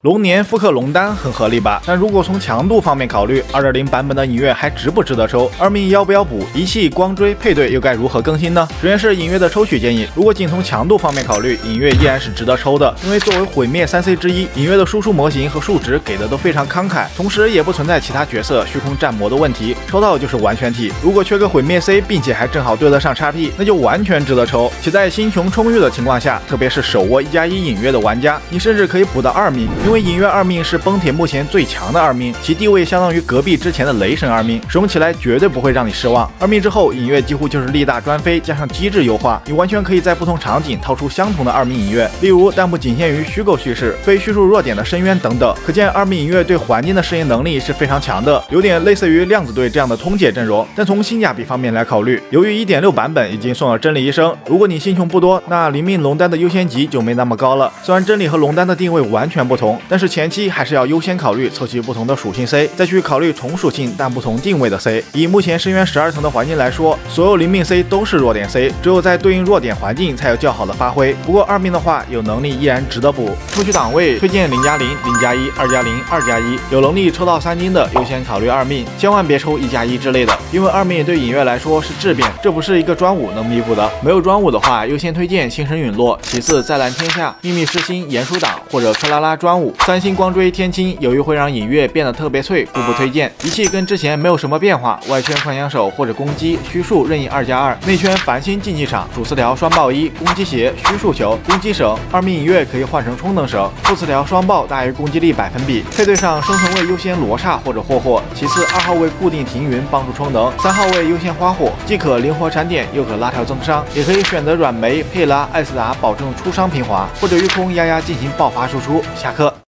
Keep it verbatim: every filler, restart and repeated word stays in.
龙年复刻龙丹很合理吧？但如果从强度方面考虑， 二点零 版本的影月还值不值得抽？二命要不要补？仪器、光追配对又该如何更新呢？首先是影月的抽取建议，如果仅从强度方面考虑，影月依然是值得抽的，因为作为毁灭 三 C 之一，影月的输出模型和数值给的都非常慷慨，同时也不存在其他角色虚空战魔的问题，抽到就是完全体。如果缺个毁灭 C， 并且还正好对得上 X P， 那就完全值得抽。且在星穷充裕的情况下，特别是手握一加一影月的玩家，你甚至可以补到二命，因为影月二命是崩铁目前最强的二命，其地位相当于隔壁之前的雷神二命，使用起来绝对不会让你失望。二命之后，影月几乎就是力大专飞加上机制优化，你完全可以在不同场景套出相同的二命影月，例如但不仅限于虚构叙事、非叙述弱点的深渊等等。可见二命影月对环境的适应能力是非常强的，有点类似于量子队这样的通解阵容。但从性价比方面来考虑，由于 一点六 版本已经送了真理医生，如果你心穷不多，那灵命龙丹的优先级就没那么高了。虽然真理和龙丹的定位完全不同，但是前期还是要优先考虑凑齐不同的属性 C， 再去考虑同属性但不同定位的 C。 以目前深渊十二层的环境来说，所有灵命 C 都是弱点 C， 只有在对应弱点环境才有较好的发挥。不过二命的话，有能力依然值得补。抽取档位推荐零加零、零加一、二加零、二加一，有能力抽到三金的优先考虑二命，千万别抽一加一之类的，因为二命对影月来说是质变，这不是一个专武能弥补的。没有专武的话，优先推荐星神陨落，其次再蓝天下、秘密之星、严书党或者克拉拉专武。三星光追天青由于会让影月变得特别脆，故不推荐。仪器跟之前没有什么变化，外圈幻想手或者攻击虚数任意二加二，内圈繁星竞技场主四条双爆一，攻击鞋虚数球攻击绳，二命影月可以换成充能绳，副四条双爆大于攻击力百分比。配对上生存位优先罗刹或者霍霍，其次二号位固定停云帮助充能，三号位优先花火，既可灵活闪点又可拉条增伤，也可以选择软梅、佩拉、艾斯达保证出伤平滑，或者御空丫丫进行爆发输出。下课。